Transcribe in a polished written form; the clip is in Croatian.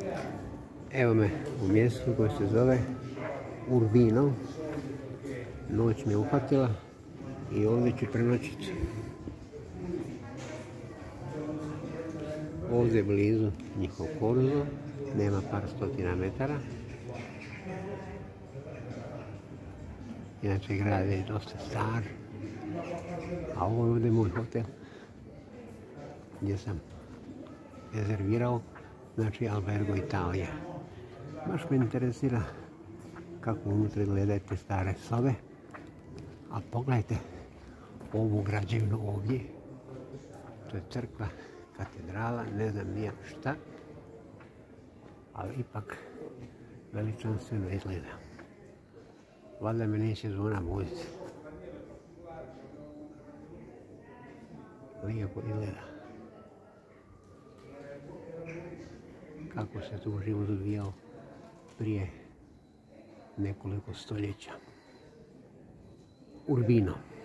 Evo me u mjestu koje se zove Urbino. Noć me uhvatila i ovdje ću prenoćiti. Ovdje je blizu njihov korzo, nema par stotina metara. Inače grad je dosta star, a ovo je ovdje moj hotel gdje sam rezervirao, znači Albergo Italia. Baš me interesira kako unutra gledaju te stare sobe, a pogledajte ovu građevinu ovdje. To je crkva, katedrala, ne znam nija šta, ali ipak veličanstveno izgleda. Valjda me neće zvona buditi. Lijepo izgleda. Kako se tu život odvijao prije nekoliko stoljeća. Urbino.